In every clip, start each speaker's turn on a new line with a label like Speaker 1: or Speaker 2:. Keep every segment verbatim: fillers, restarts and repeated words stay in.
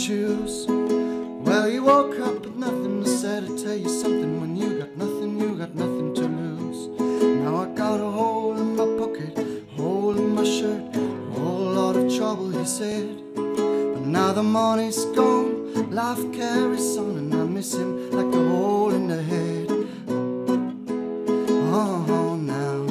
Speaker 1: choose. Well, you woke up with nothing to say, to tell you something. When you got nothing, you got nothing to lose. Now I got a hole in my pocket, a hole in my shirt, a whole lot of trouble, he said. But now the money's gone, life carries on, and I miss him like a hole in the head. Oh, now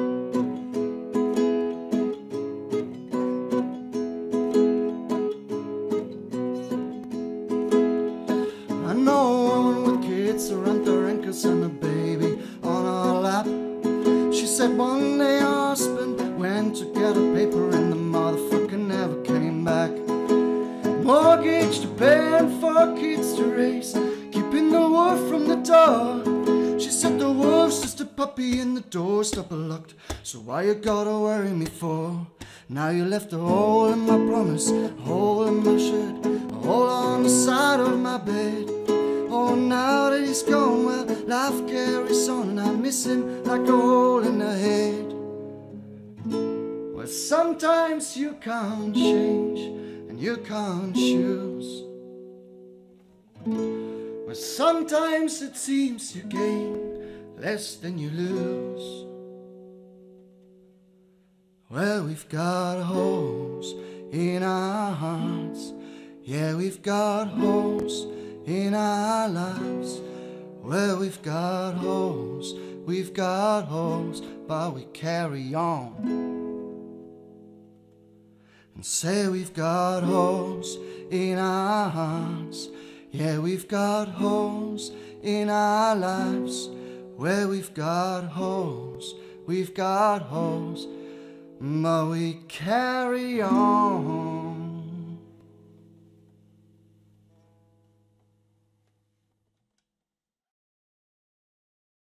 Speaker 1: I know a woman with kids around their ankles and a baby on her lap. She said one day her husband went to get a paper and the motherfucker never came back. Mortgage to pay and four kids to raise, keeping the wolf from the door. She said the wolf's just a puppy and the door's double locked, so why you gotta worry me for? Now you left a hole in my promise, a hole in my shirt, a hole on the side of my bed. Oh, now that he's gone, well, life carries on, and I miss him like a hole in the head. Well, sometimes you can't change and you can't choose. Well, sometimes it seems you gain less than you lose. Well, we've got holes in our hearts, yeah, we've got holes in our lives. Well, we've got holes, we've got holes, but we carry on and say we've got holes in our hearts, yeah, we've got holes in our lives. Well, we've got holes, we've got holes, but we carry on.